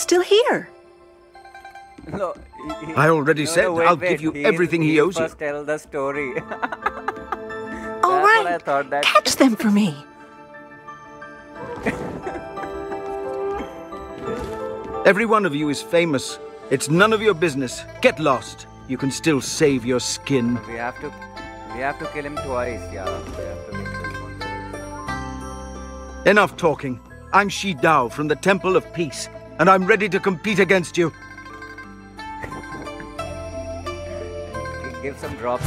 still here? No, I already said I'll give you everything he owes you. First tell the story. All right, I thought that. catch them for me. Every one of you is famous. It's none of your business. Get lost. You can still save your skin. We have to kill him twice. Yeah, we have to kill this one. Enough talking. I'm Shi Dao from the Temple of Peace, and I'm ready to compete against you. Give some drops.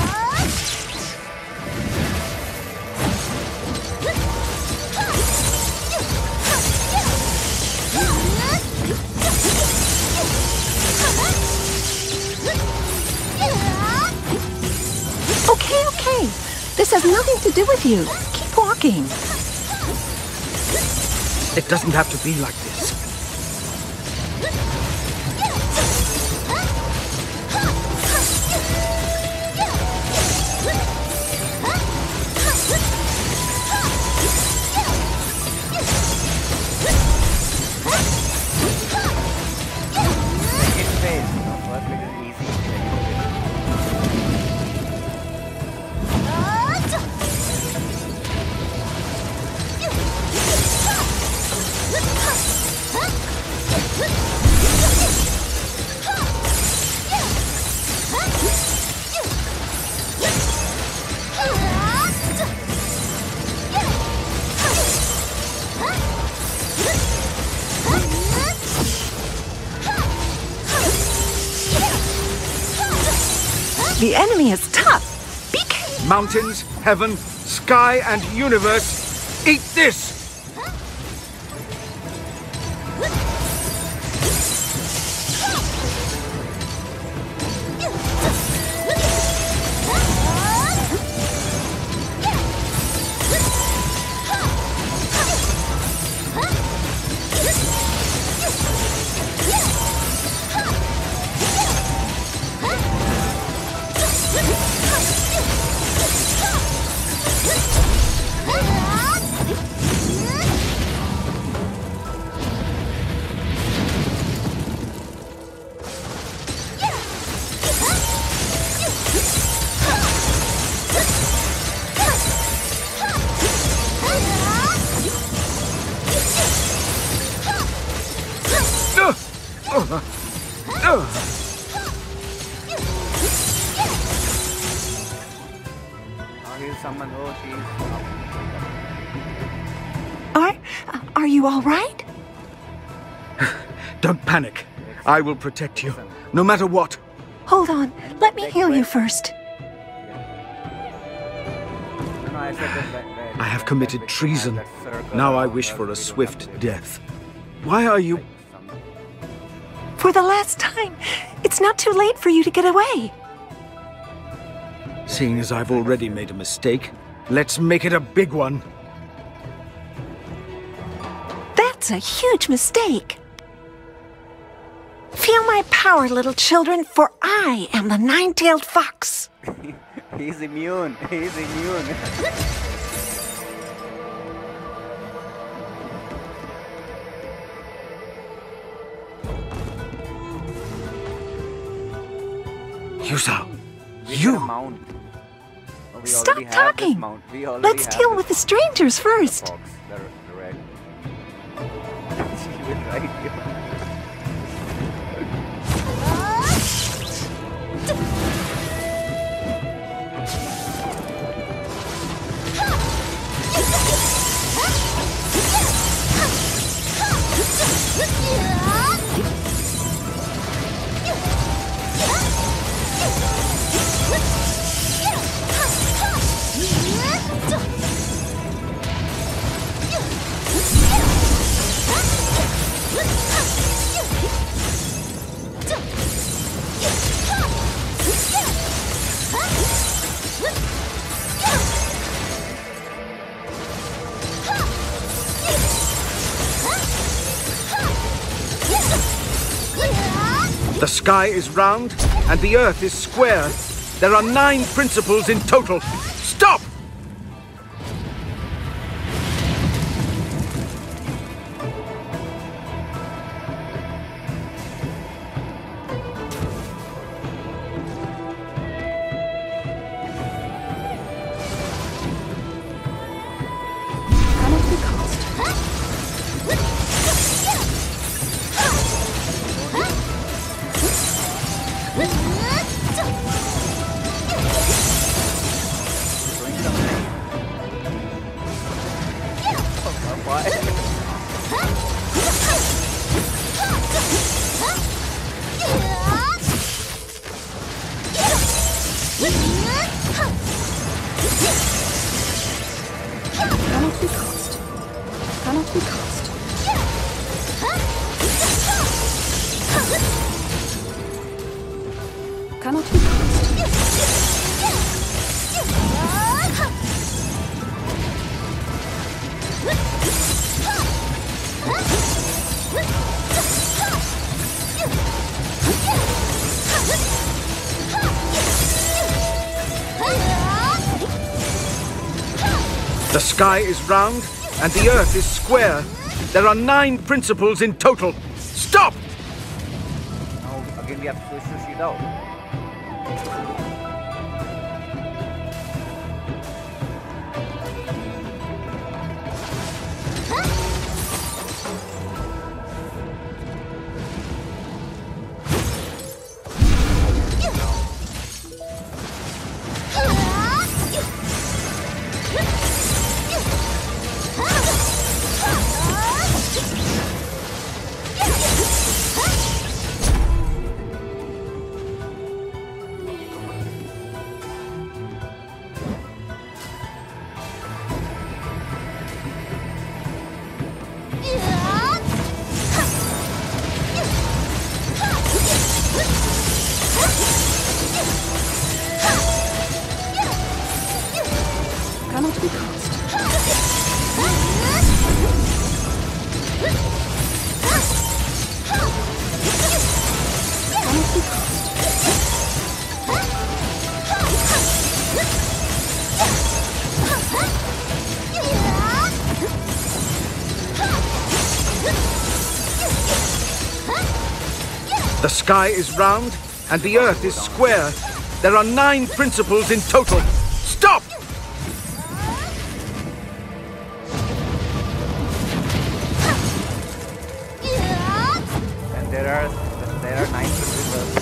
Okay. This has nothing to do with you. Keep walking. It doesn't have to be like this. The enemy is tough. Be careful. Mountains, heaven, sky, and universe. Eat this! Are you all right? Don't panic. I will protect you, no matter what. Hold on. Let me heal you first. I have committed treason. Now I wish for a swift death. Why are you... For the last time, it's not too late for you to get away. Seeing as I've already made a mistake, let's make it a big one. That's a huge mistake. Feel my power, little children, for I am the nine-tailed fox. He's immune. He's immune. Yusa, you! Stop talking! Let's deal with the strangers first. The sky is round, and the earth is square. There are 9 principles in total. Stop! The sky is round and the earth is square. There are 9 principles in total. Stop! Now again we have to switch it out. Cannot be crossed. Cannot be crossed. The sky is round and the earth is square. There are 9 principles in total. Stop! And there are 9 principles.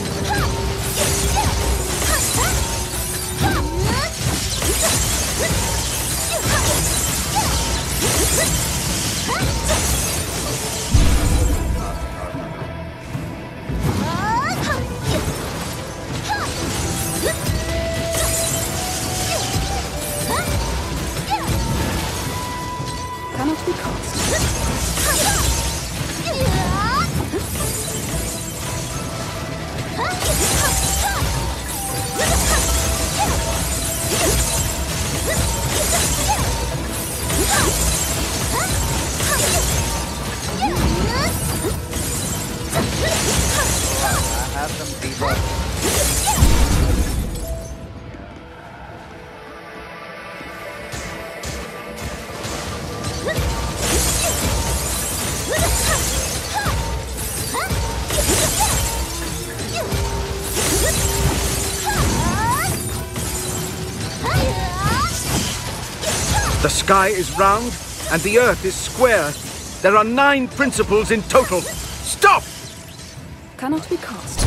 Cannot be crossed. I have some debuff. The sky is round and the earth is square. There are 9 principles in total. Stop! Cannot be crossed.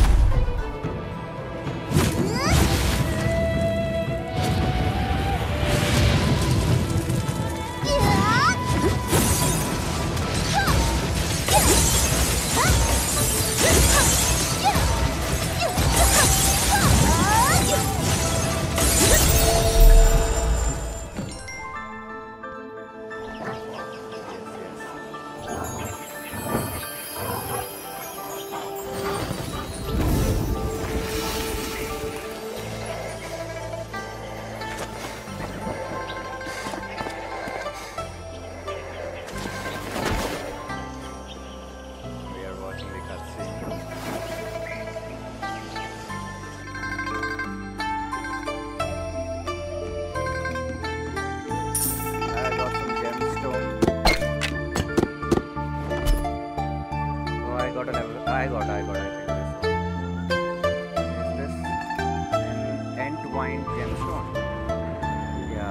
I got, I think this one. Is this an entwined gemstone? Yeah,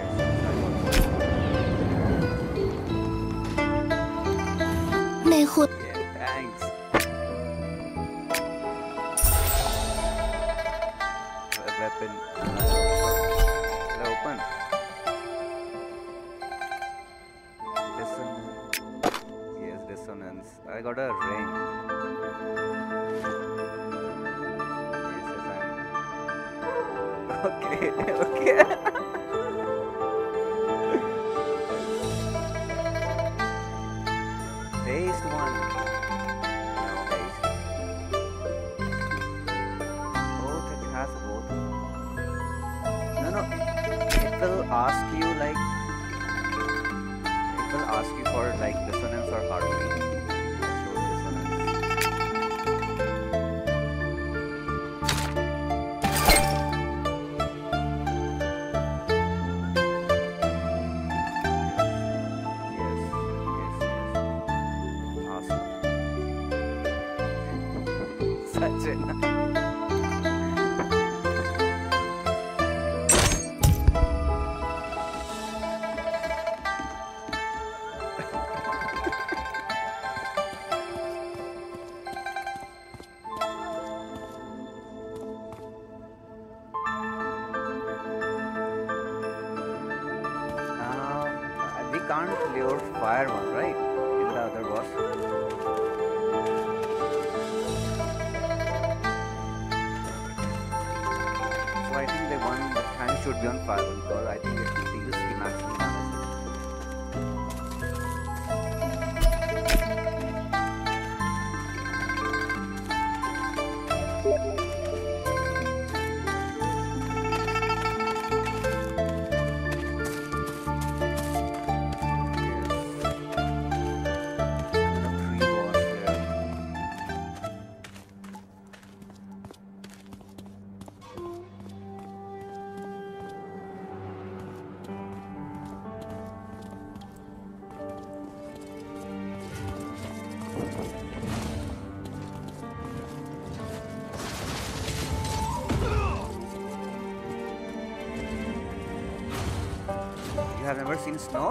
yes, I got it. Yeah, thanks. Weapon. Open. Yes, dissonance. I got a ring. Okay, okay. Haste one. No haste. Both, it has both. No, it will ask you like, it will ask you for like dissonance or harmony. Show dissonance. Yes, such a we can't lure fire one, right? In the other boss. So I think the one the hand should be on fire one because I think it deals the maximum damage. You have never seen snow?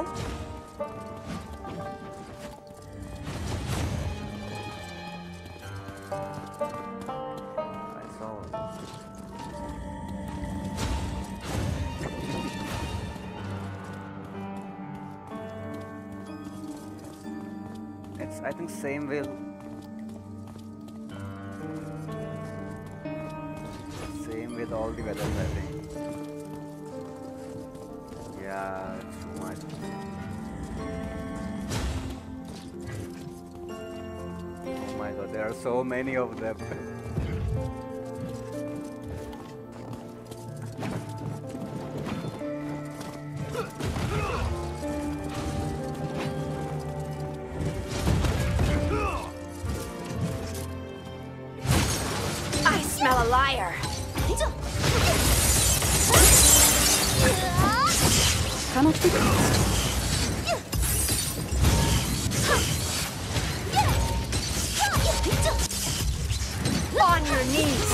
I saw. It's, I think, same will. Same with all the weathers, I think. Yeah, it's too much. Oh my god, there are so many of them. I smell a liar. Cannot be passed. On your knees.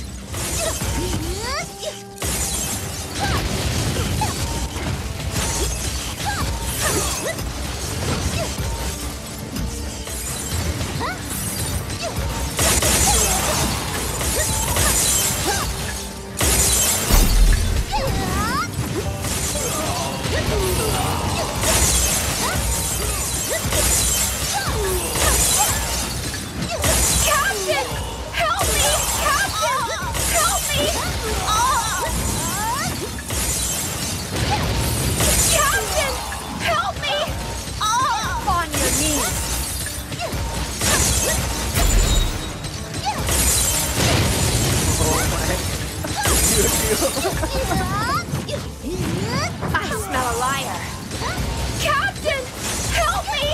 I smell a liar. Captain, help me!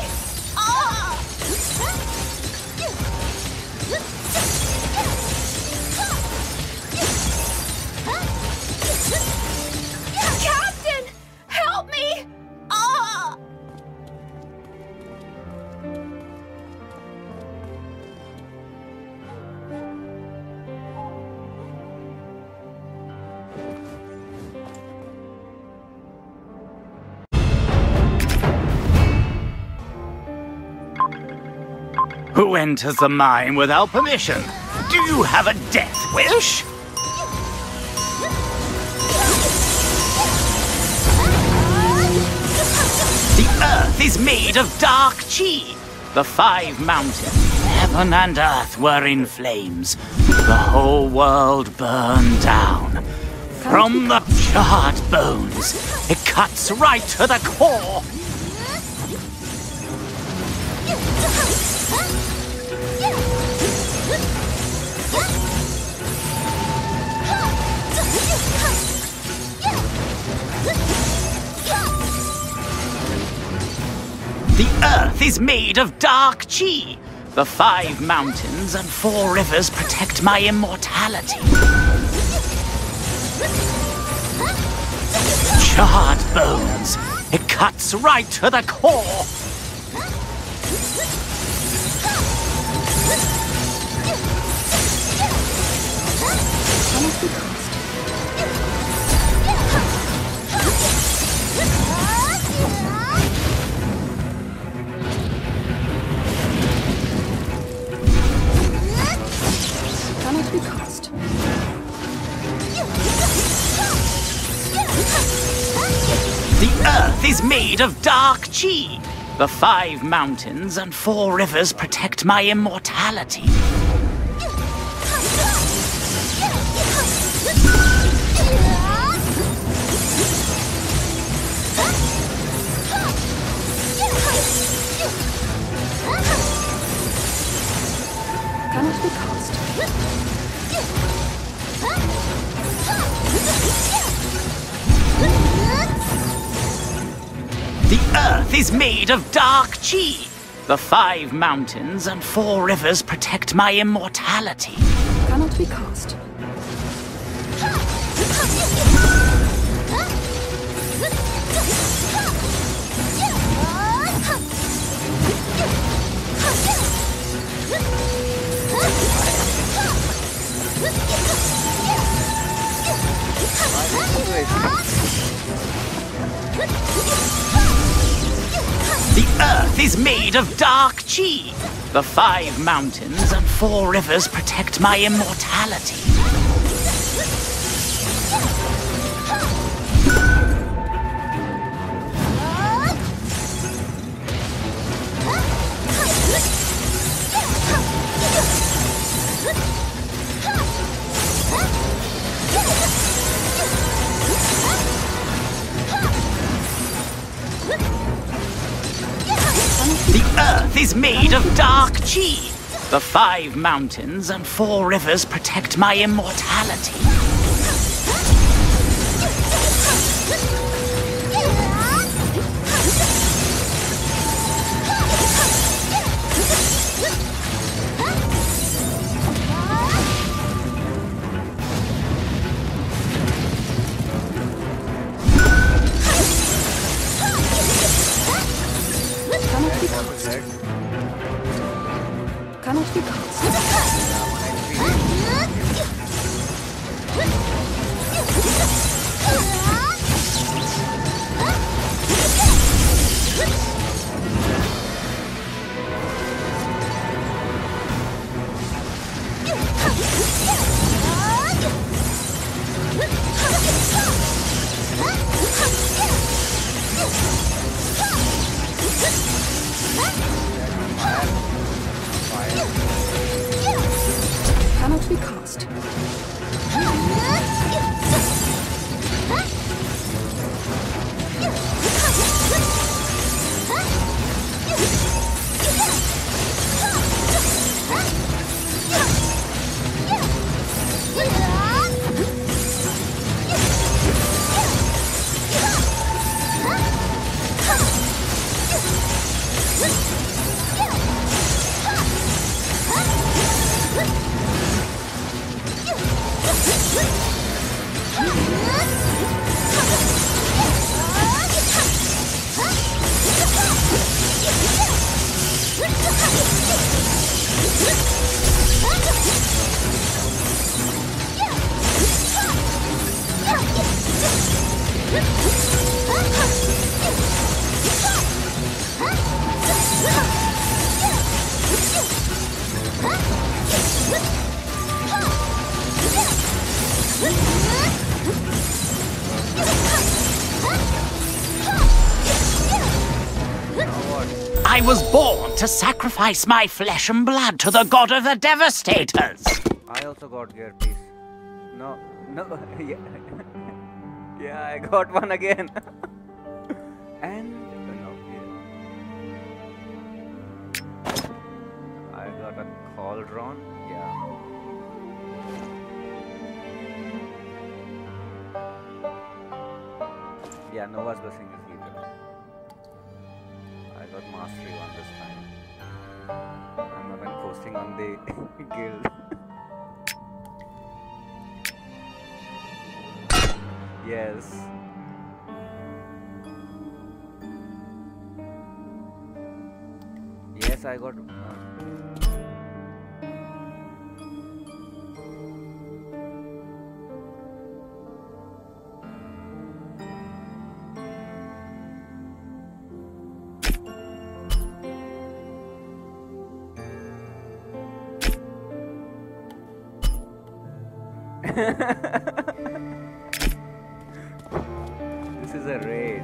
Captain, help me! Who enters the mine without permission? Do you have a death wish? The earth is made of dark chi. The 5 mountains, heaven and earth were in flames. The whole world burned down. From the charred bones, it cuts right to the core. earth is made of dark chi. The 5 mountains and 4 rivers protect my immortality. Charred bones. It cuts right to the core. Cannot be caused. The earth is made of dark chi. The 5 mountains and 4 rivers protect my immortality. Cannot be caused. The earth is made of dark chi. The 5 mountains and 4 rivers protect my immortality. Cannot be caused. The earth is made of dark chi. The 5 mountains and 4 rivers protect my immortality. The earth is made of dark chi. The 5 mountains and 4 rivers protect my immortality. Cannot be caused. Cannot be caused. I was born to sacrifice my flesh and blood to the god of the devastators. I also got gear piece. No, yeah. Yeah, I got one again. And no, yeah. I got a cauldron. Yeah. Yeah, Nova's blessing is legal. I got mastery one this time. I'm not even posting on the guild. Yes. Yes, I got. This is a raid.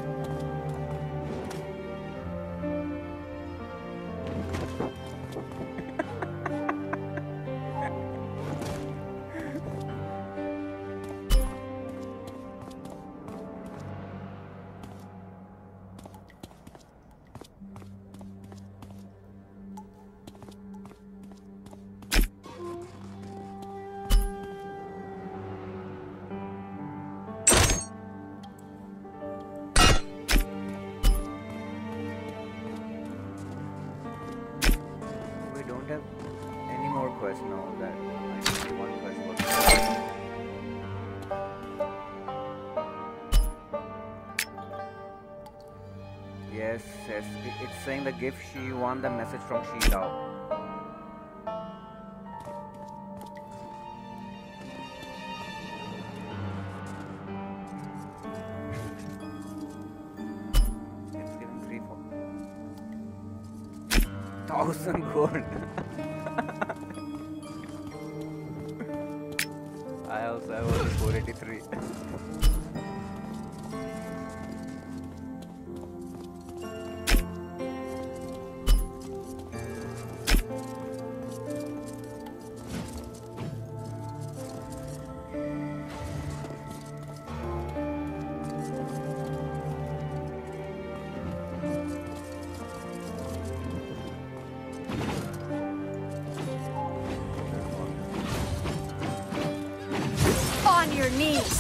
Yes, it's saying the gift she won the message from Shengtang. It's giving 3,000 gold. I also have only 483. On your knees.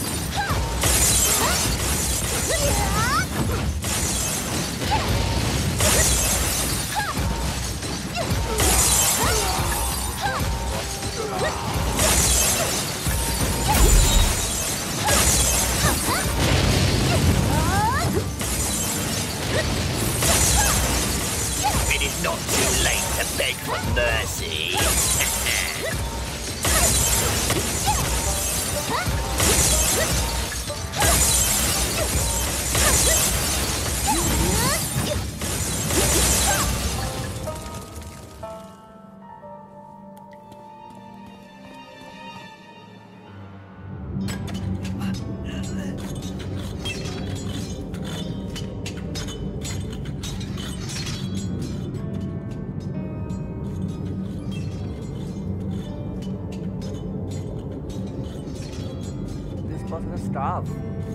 It is not too late to beg for mercy. This was the staff.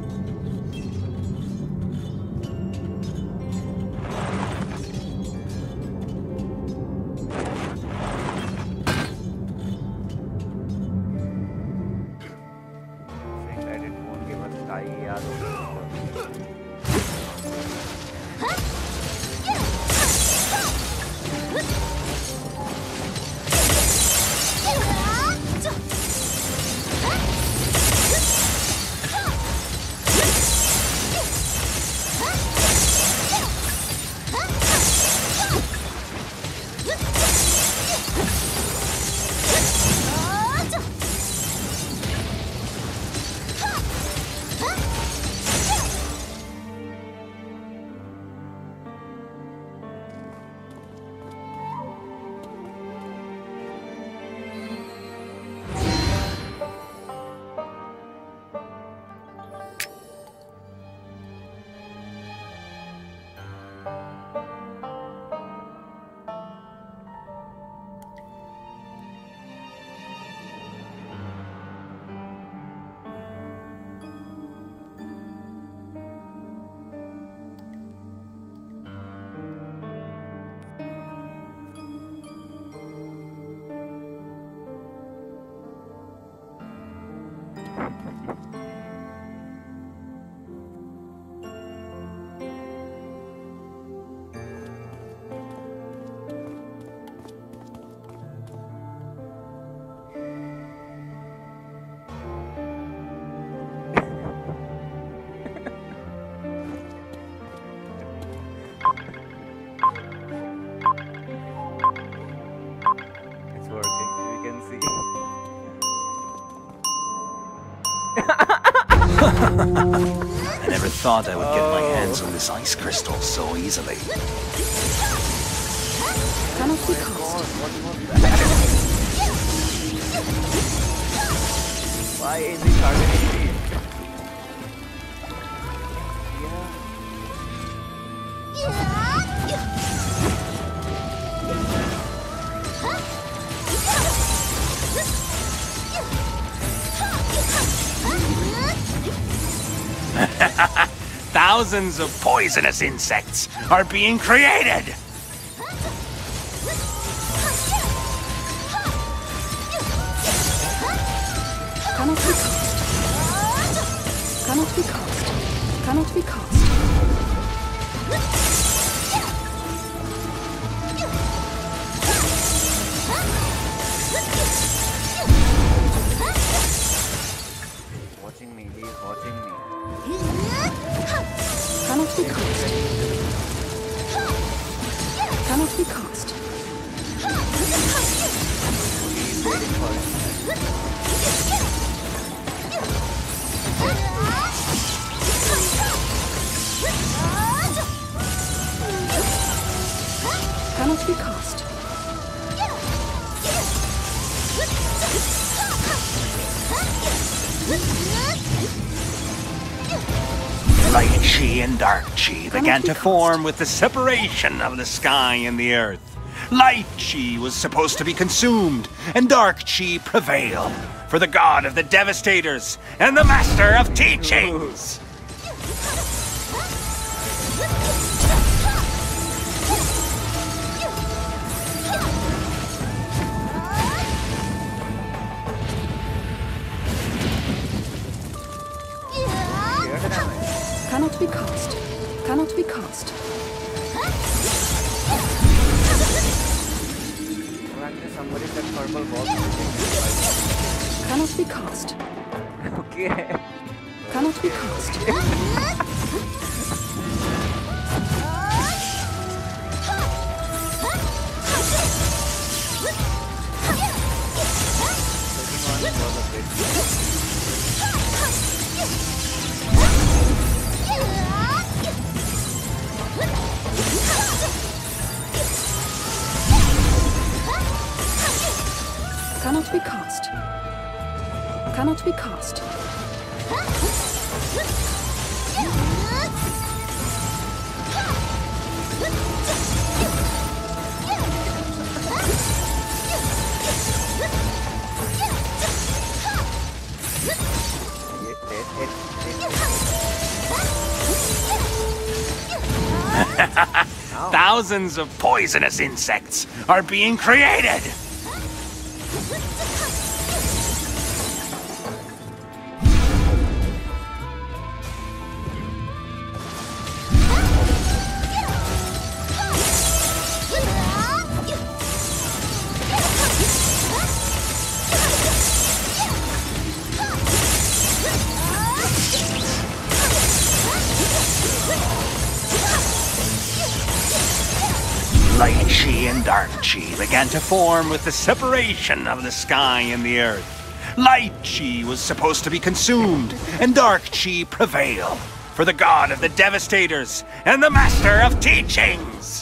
Saying that it won't give us die. I never thought I would get my hands on this ice crystal so easily. Cannot be caused. Why is he targeting me? Thousands of poisonous insects are being created! Cannot be caused. Cannot be caused. Cannot be caused. Watching me, he is watching me. Cannot be caused. Cannot be caused. He is waiting for it. Cannot be caused. Light Chi and Dark Chi began to form with the separation of the sky and the earth. Light Chi was supposed to be consumed, and Dark Chi prevail for the god of the devastators and the master of teachings. Cannot be caused. Cannot be caused. Actually, somebody said purple ball. Cannot be caused. Okay. Cannot be caused. Second one was a bit. Cannot be caused. Cannot be caused. Thousands of poisonous insects are being created. Light Chi and Dark Chi began to form with the separation of the sky and the earth. Light Chi was supposed to be consumed, and Dark Chi prevail for the god of the devastators and the master of teachings.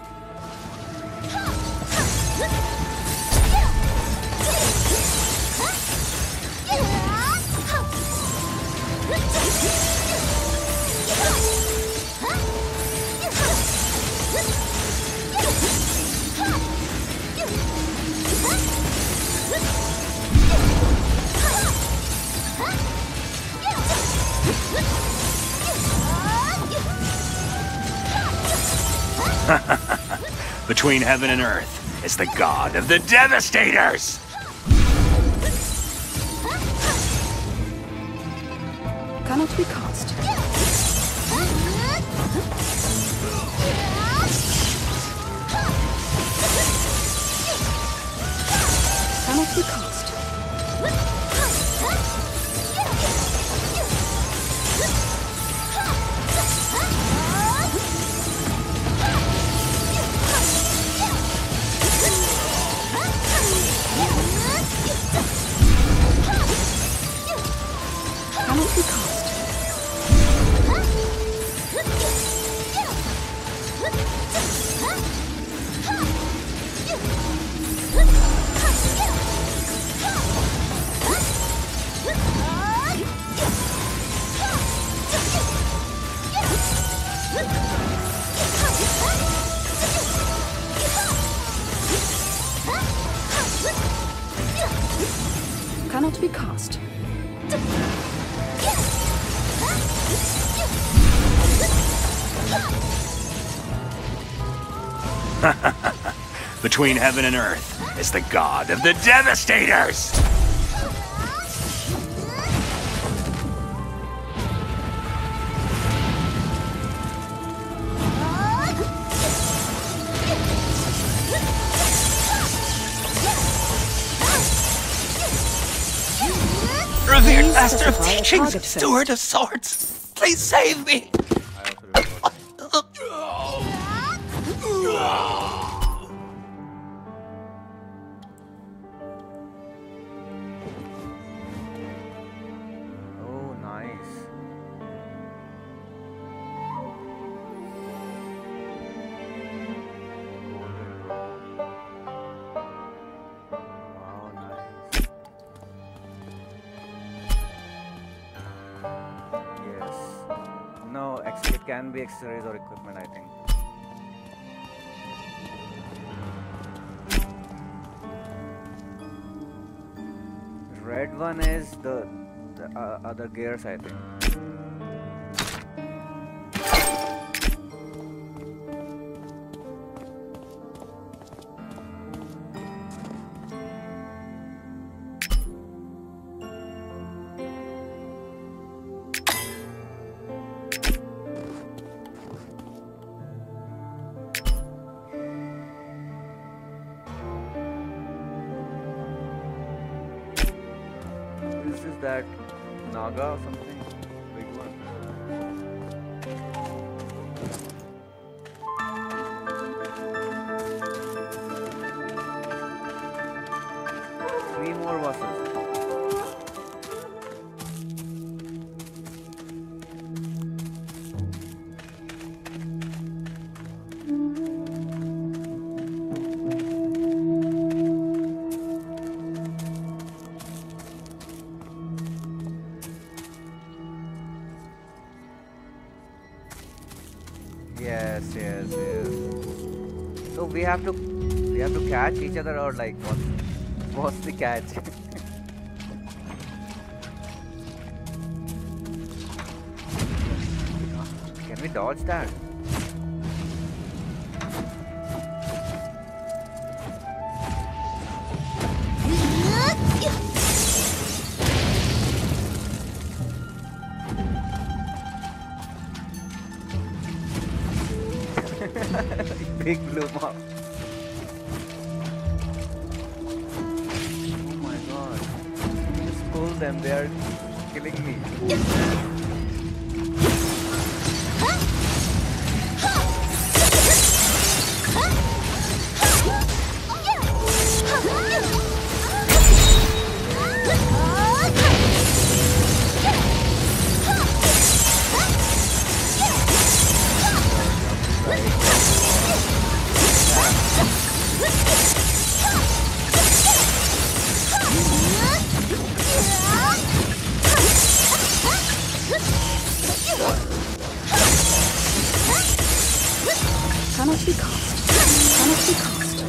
Between heaven and earth is the god of the devastators. Cannot be caused. Cannot be caused. Cannot be cast. Cannot be cast. Between heaven and earth is the god of the Devastators! Revered Master of Teachings, Steward of Swords, please save me! Oh, nice. Wow, nice. Yes. No, it can be accessories or equipment, I think. Red one is the other gears, I think. This is that Naga or something? Big one. Three more bosses. Yes. So we have to catch each other, or like what's the catch? Can we dodge that? Big blue mob. Oh my god. Just pull them, they are killing me. Cannot be cast. Cannot be cast.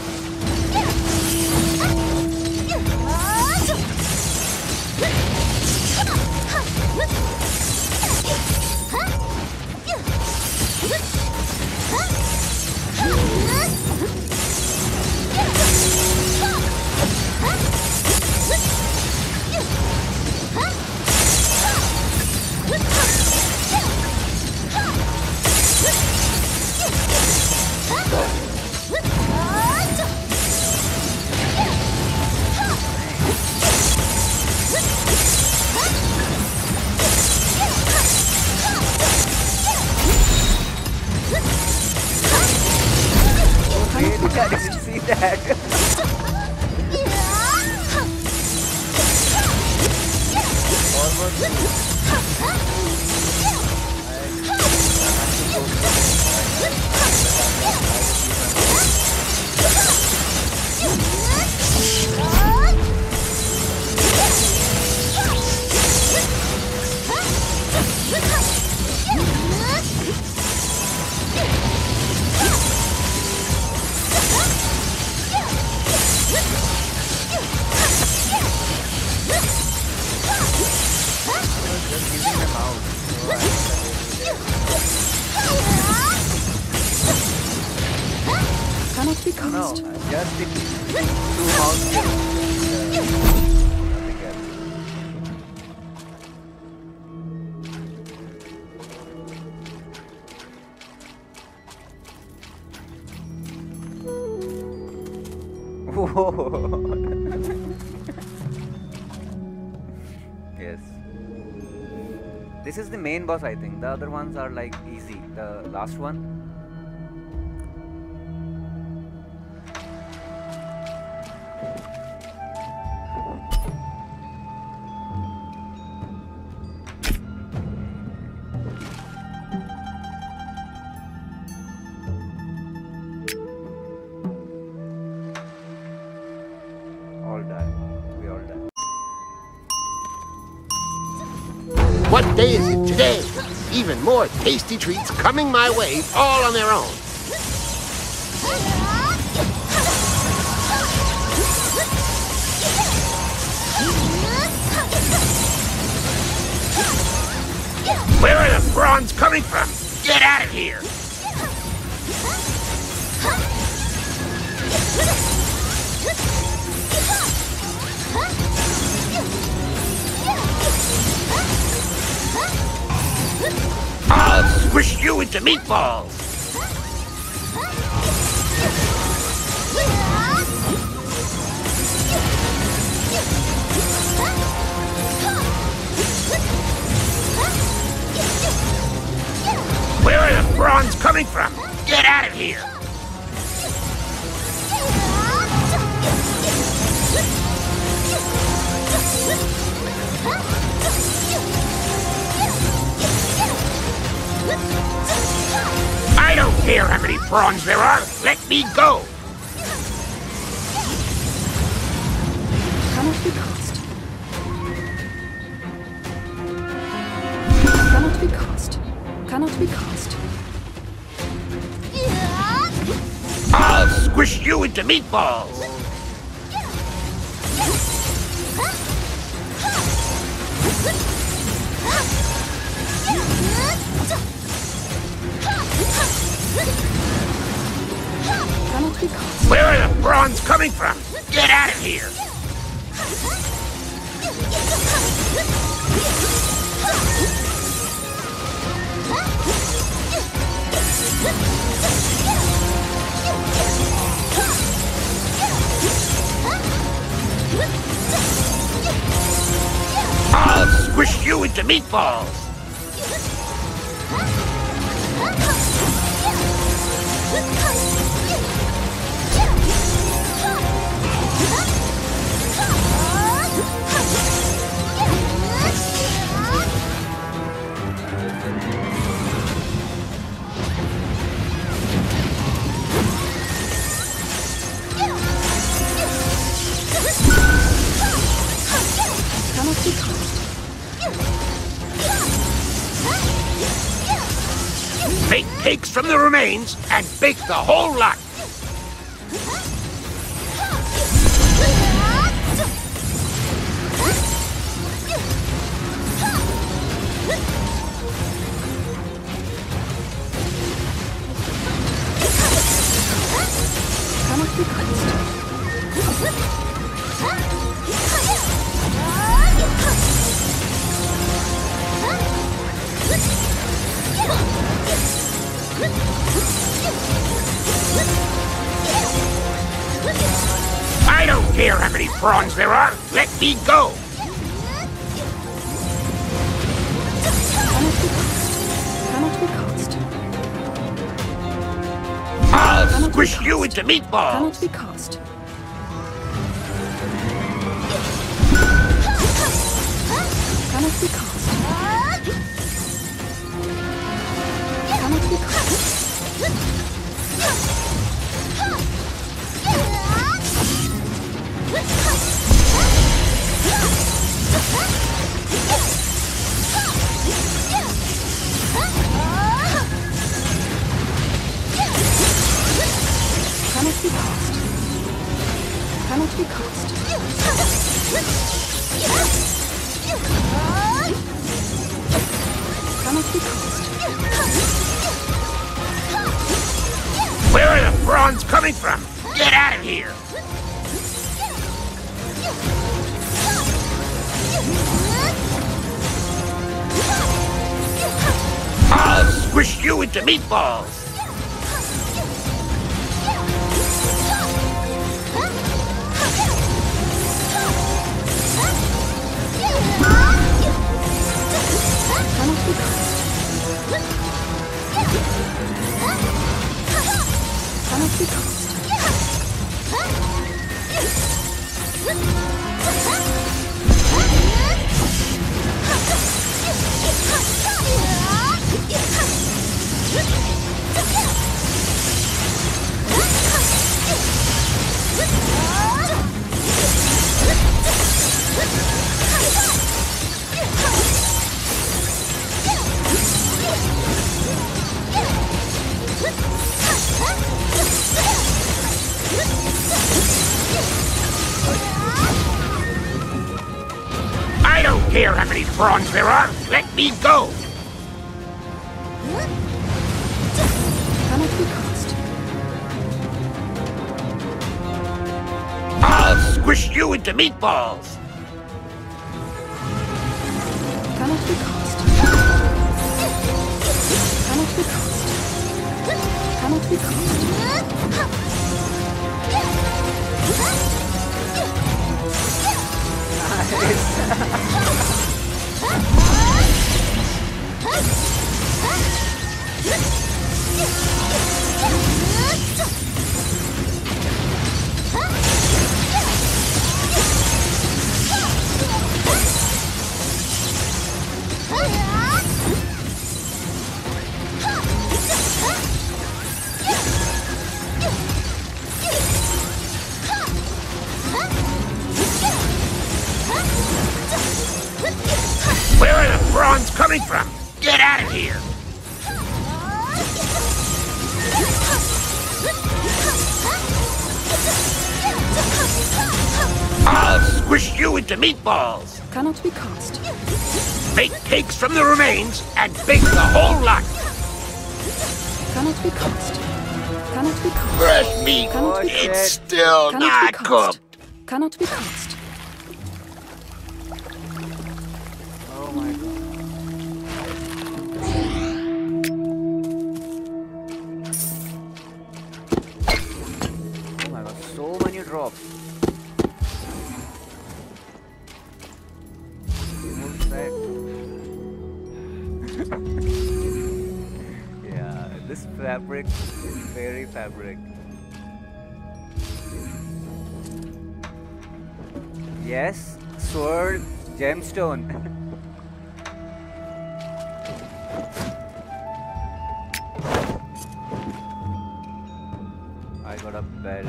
I didn't see that. Almost Cannot be cast. No, just the 2 mouse kills. Nothing else. Yes. This is the main boss, I think. The other ones are like easy. The last one. All die. We all die. What day is it today? Even more tasty treats coming my way, all on their own. Where are the prawns coming from? Get out of here! I'll squish you into meatballs! Where are the prawns coming from? Get out of here! I don't care how many prawns there are. Let me go. Cannot be cast. Cannot be cast. Cannot be cast. I'll squish you into meatballs. Cannot be cast. Where are the prawns coming from? Get out of here. I'll squish you into meatballs. Cannot be cast. Make cakes from the remains and bake the whole lot. Cannot be cast. I don't care how many prawns there are. Let me go. Cannot be cast. I'll squish you into meatballs. Cannot be cast. Cannot be cast. Cannot be crossed. Where are the prawns coming from? Get out of here! I'll squish you into meatballs! Cannot be crossed. Cannot be crossed. I don't care how many prawns there are. Let me go. Cannot be crossed. I'll squish you into meatballs. Cannot be crossed. Cannot be crossed. Cannot be crossed. Where are the prawns coming from? Get out of here! I'll squish you into meatballs. Cannot be crossed. Make cakes from the remains and bake the whole lot. Cannot be crossed. Cannot be crossed. Fresh meat. Cannot be It's crossed. still Cannot be not crossed. cooked. Cannot be crossed. Oh my god. Oh my god, so many drops. What's that? Yeah, this fabric is very fabric. Yes, sword, gemstone. I got a belt.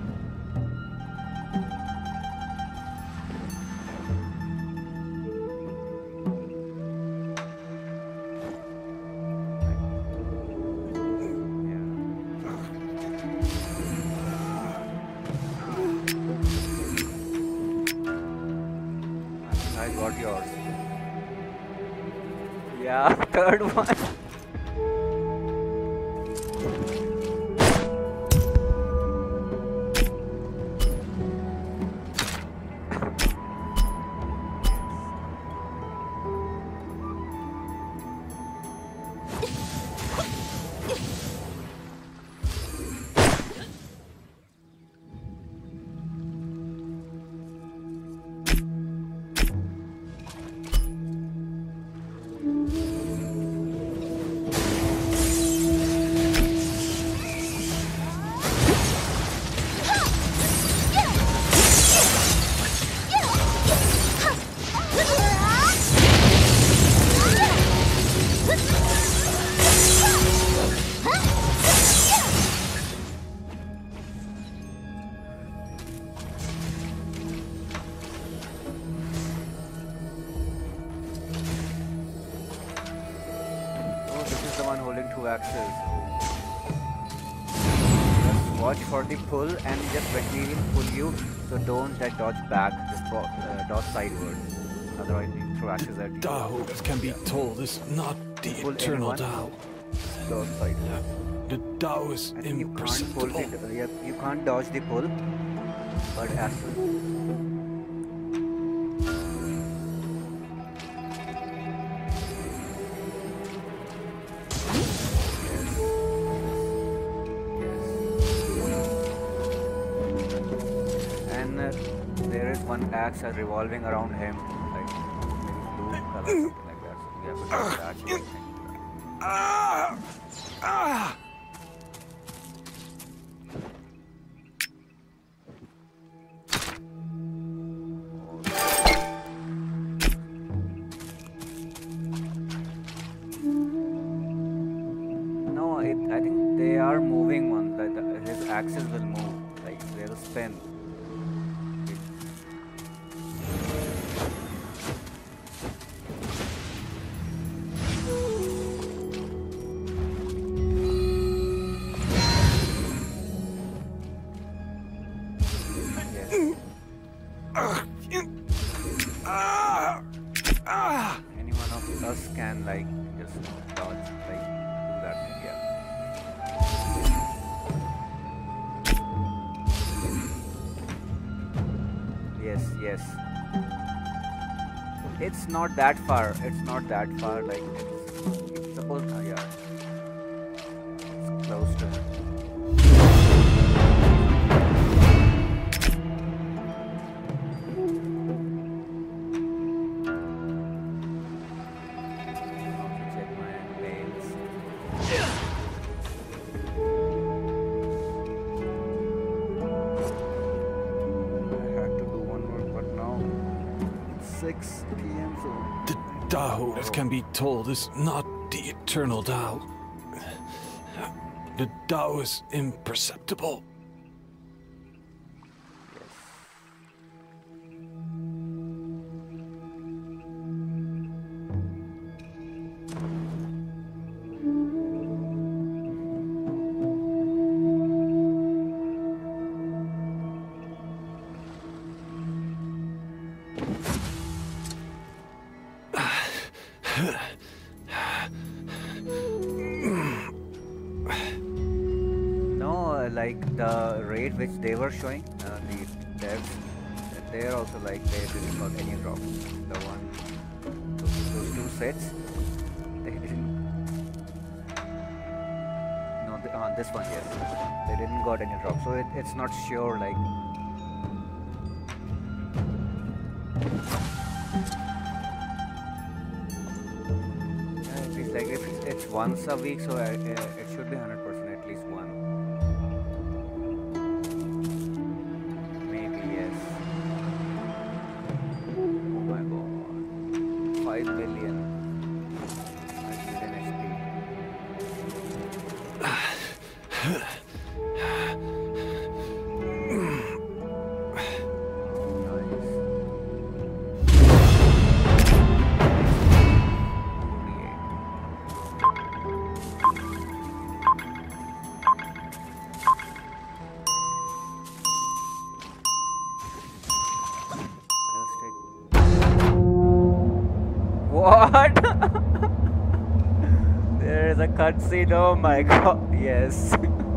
I got yours. Yeah, third one. Axes. Just watch for the pull and just when he will pull you, so don't dodge back, just dodge sideways. Otherwise he throw axes at you. Dark can be told is not can't the pull eternal anyone. Tao. Close fight. The Tao is I think you can't pull imperceptible. it. You can't dodge the pull, but as and there is one axe revolving around him, like maybe blue color, something like that. So we have to dodge that. I think. No, I think they are moving one. Like his axis will move. Like they'll spin. Any one of us can like just dodge, like do that thing, yeah. Yes. It's not that far. It's not that far. Like it's supposed. Yeah. It's close to him. Check my mails. I had to do one more, but now it's 6 p.m. so The Tao, as can be told, is not the eternal Tao. The Tao is imperceptible. No, like the raid which they were showing, the devs, they're also like they didn't got any drops. The one, those two sets, they didn't. No, this one, yes, they didn't got any drops. So it's not sure, like. Yeah, at least like if it's once a week, so it should be 100% at least one. Maybe yes. Oh my god, 5 million. 5 million HP. What? There is a cutscene, oh my god, yes.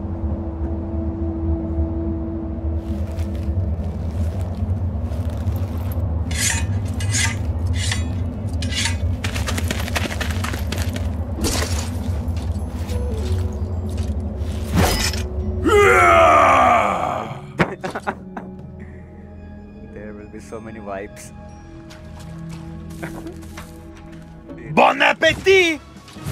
There will be so many vibes. Bon appétit!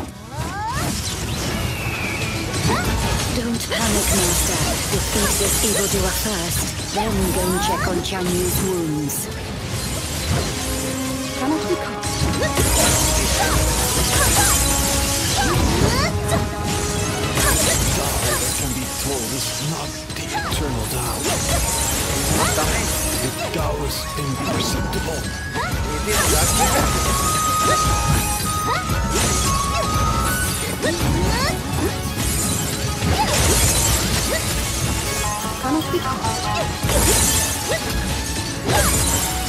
Don't panic, Master. Defeat this evildoer first, then go and check on Xuanjiu's wounds. Cannot be cast. Can be told is not the eternal Tao. The Tao is imperceptible. Cannot be cast.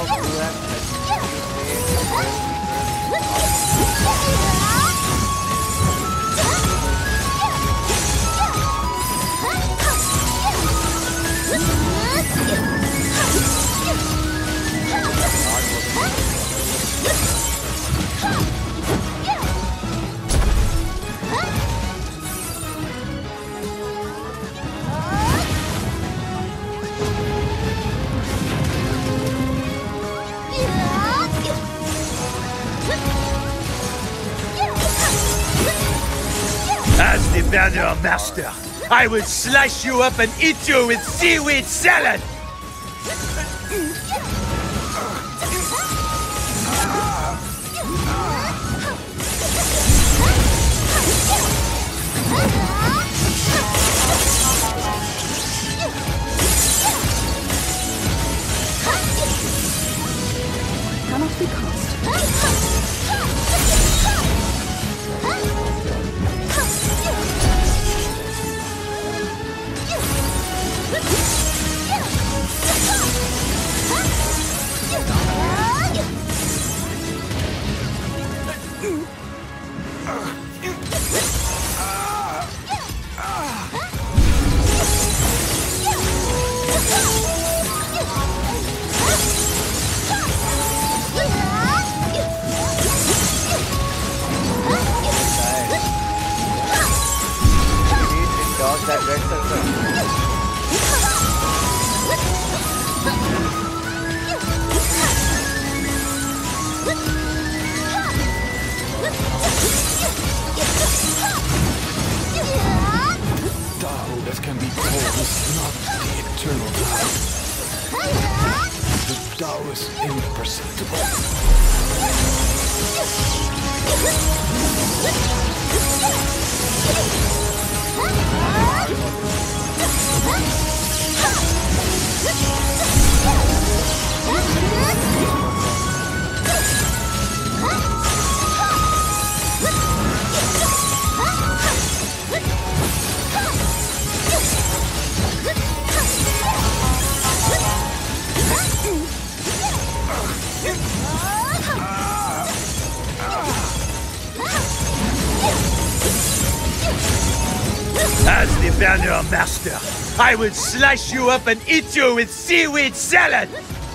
As the banner master, I will slice you up and eat you with seaweed salad! Cannot be cast. That red circle. Tao that can be told is not the eternal Tao. The Tao is As the banner master, I will slice you up and eat you with seaweed salad!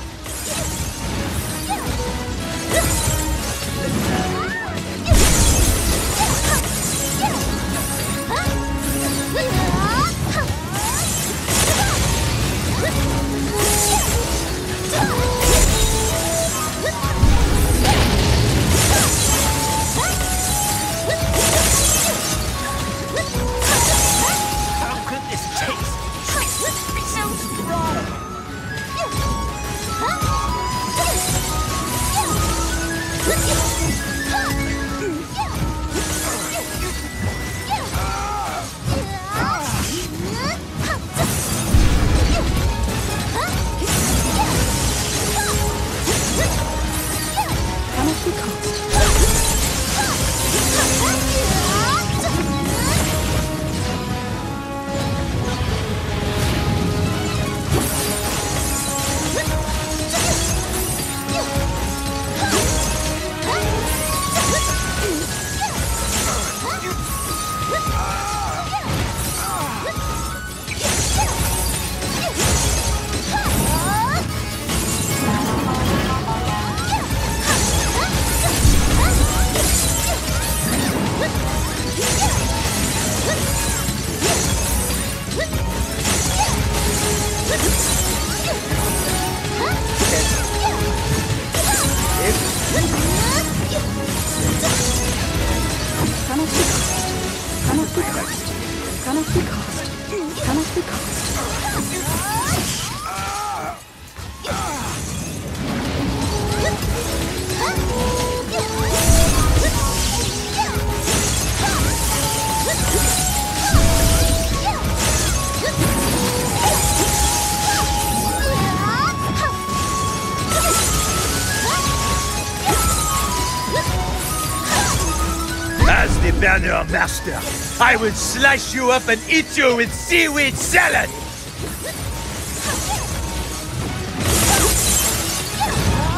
Banner master, I will slice you up and eat you with seaweed salad!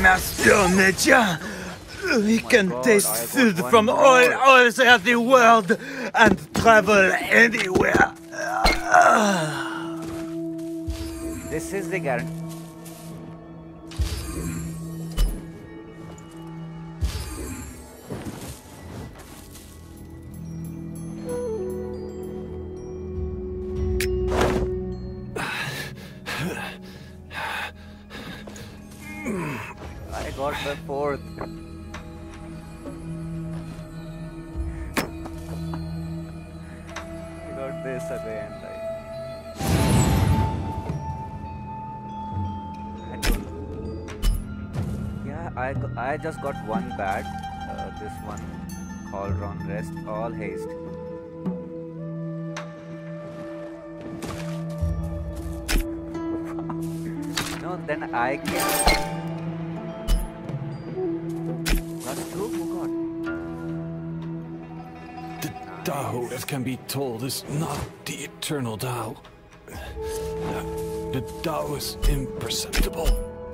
Master Mecha, we can God, taste I got food one from more. all over the world and travel anywhere. This is the guarantee. I got the 4th. I got this at the end. I just got one bad. This one, called on rest, all haste. No, then I can. +2? Oh god. The Tao, as can be told, is not the eternal Tao. The Tao is imperceptible.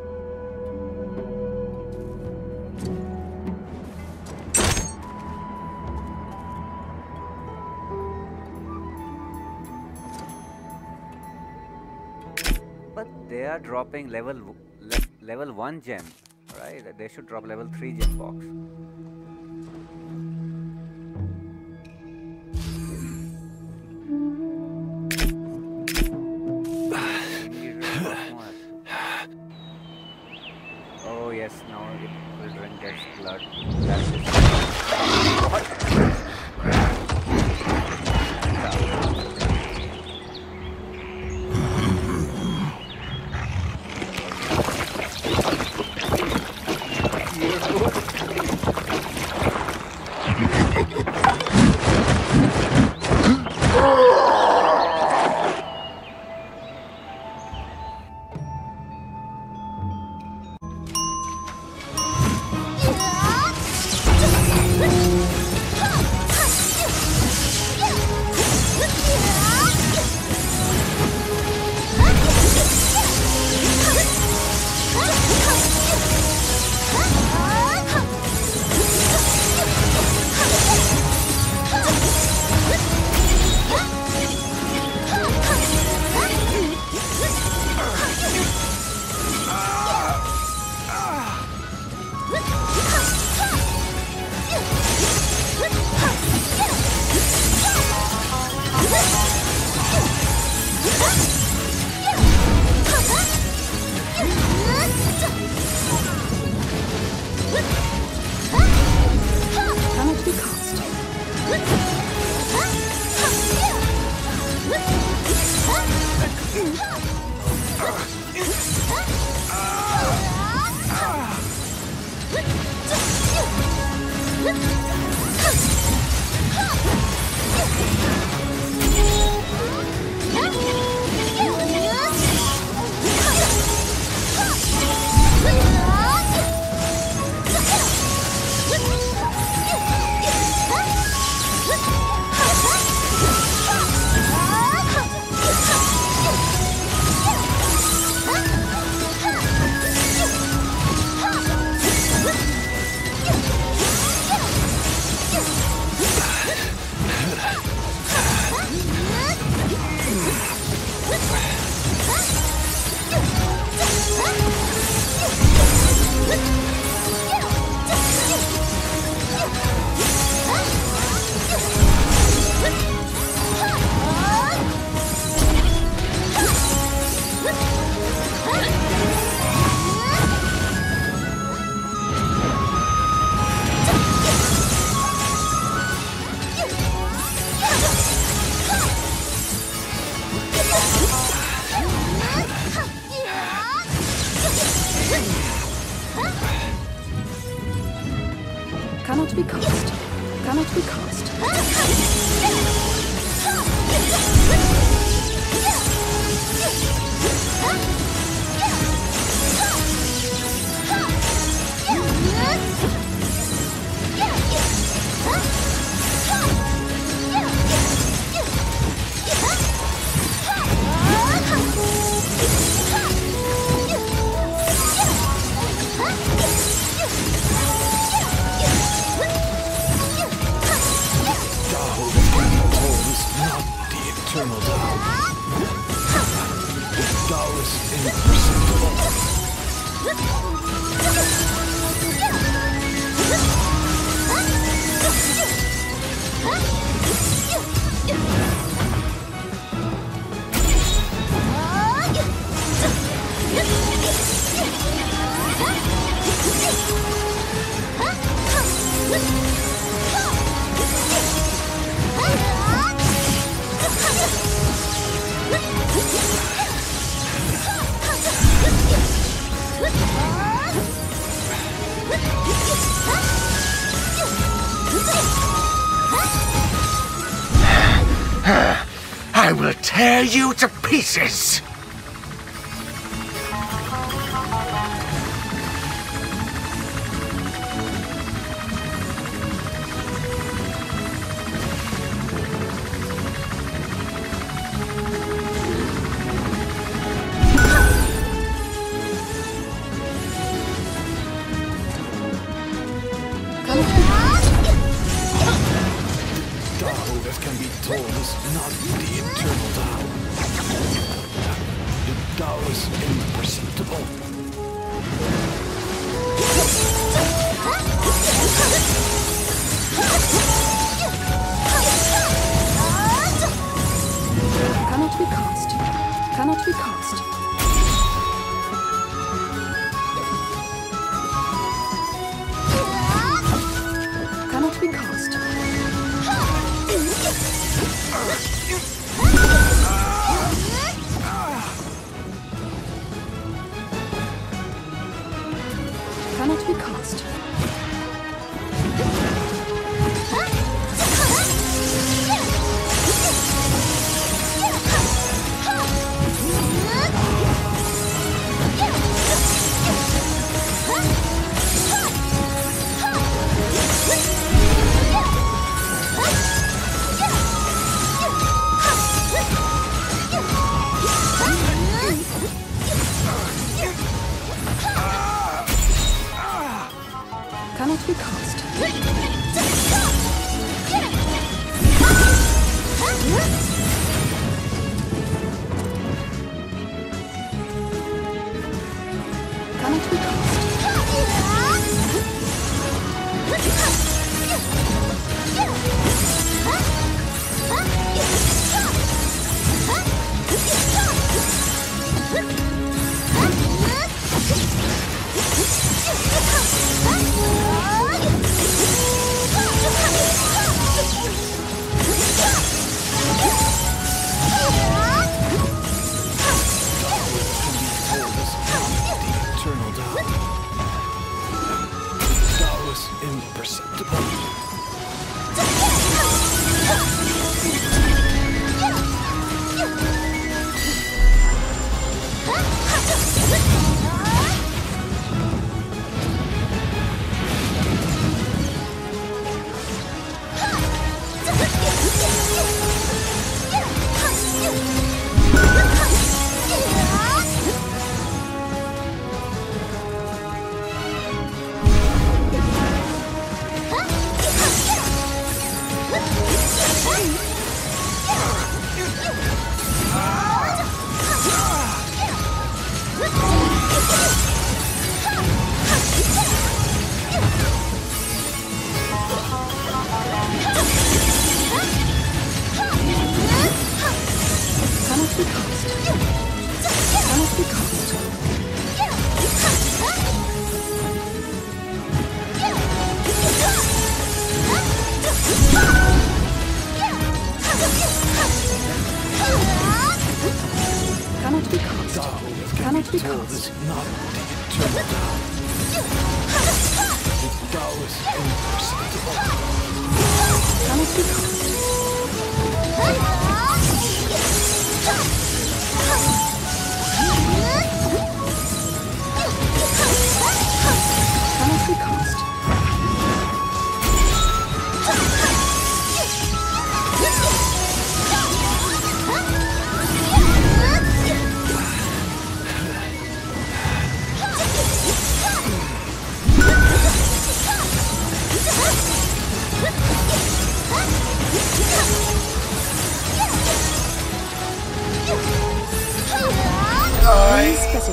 But they are dropping level 1 gem, right? They should drop level 3 gem box. Oh yes, now it will drink its blood. That is what? eternal Tao. The Tao is imperceptible. I will tear you to pieces!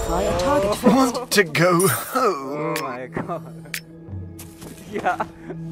specify a target first. Want to go home? Oh my god. Yeah,